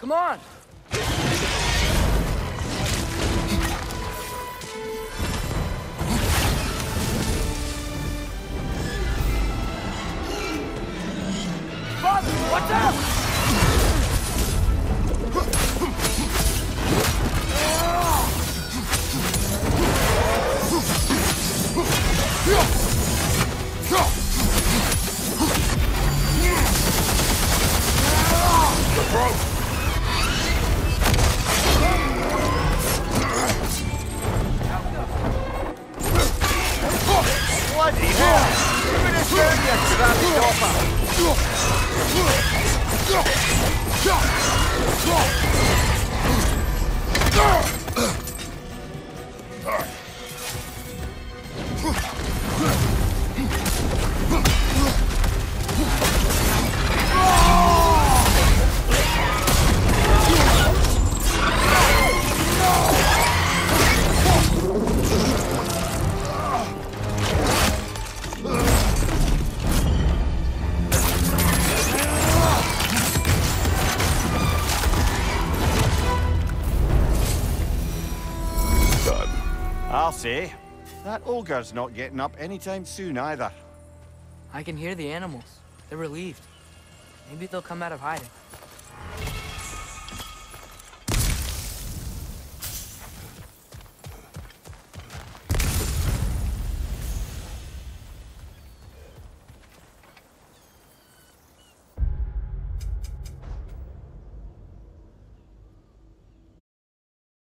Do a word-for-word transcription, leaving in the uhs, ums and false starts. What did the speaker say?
Come on! Father, watch out! The throat! Bloody hell! Who would have turned you to that I'll say, that ogre's not getting up anytime soon either. I can hear the animals. They're relieved. Maybe they'll come out of hiding.